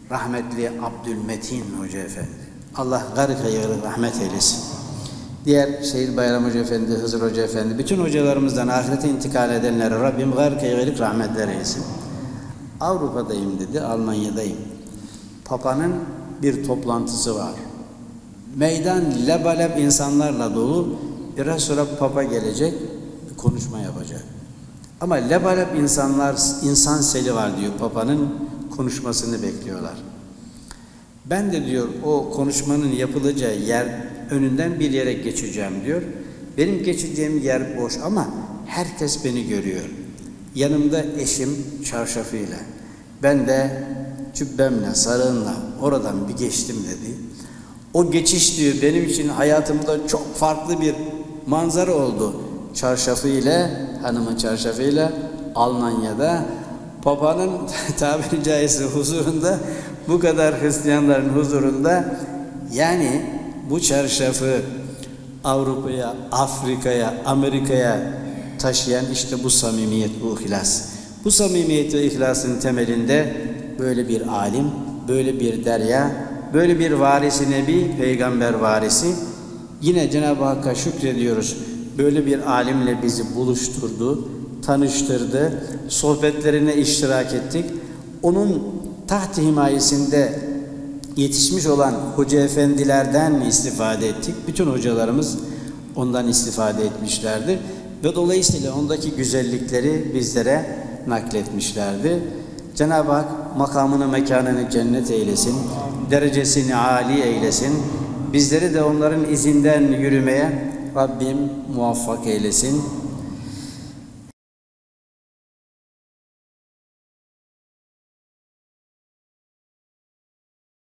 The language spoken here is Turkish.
rahmetli Abdülmetin Hoca Efendi. Allah gari hayırlı rahmet eylesin. Diğer Şehit Bayram Hoca Efendi, Hızır Hoca Efendi, bütün hocalarımızdan ahirete intikal edenlere Rabbim gari hayırlı rahmetler eylesin. Avrupa'dayım dedi, Almanya'dayım. Papa'nın bir toplantısı var. Meydan lebalep insanlarla dolu. Biraz sonra Papa gelecek, konuşma yapacak. Ama lebalep insanlar, insan seli var diyor, Papa'nın konuşmasını bekliyorlar. Ben de diyor o konuşmanın yapılacağı yer önünden bir yere geçeceğim diyor. Benim geçeceğim yer boş ama herkes beni görüyor. Yanımda eşim çarşafıyla, ben de cübbemle, sarığımla oradan bir geçtim dedi. O geçiş diyor benim için hayatımda çok farklı bir manzara oldu. Çarşafıyla, hanımın çarşafıyla Almanya'da Papa'nın tabiri caizse huzurunda, bu kadar Hristiyanların huzurunda, yani bu çarşafı Avrupa'ya, Afrika'ya, Amerika'ya taşıyan işte bu samimiyet, bu ihlas. Bu samimiyet ve ihlasın temelinde böyle bir alim, böyle bir derya, böyle bir varisi nebi, peygamber varisi. Yine Cenab-ı Hakk'a şükrediyoruz. Böyle bir alimle bizi buluşturdu, tanıştırdı, sohbetlerine iştirak ettik. Onun taht himayesinde yetişmiş olan hoca efendilerden istifade ettik. Bütün hocalarımız ondan istifade etmişlerdi. Ve dolayısıyla ondaki güzellikleri bizlere nakletmişlerdi. Cenab-ı Hak makamını, mekanını cennet eylesin, derecesini âli eylesin. Bizleri de onların izinden yürümeye Rabbim muvaffak eylesin.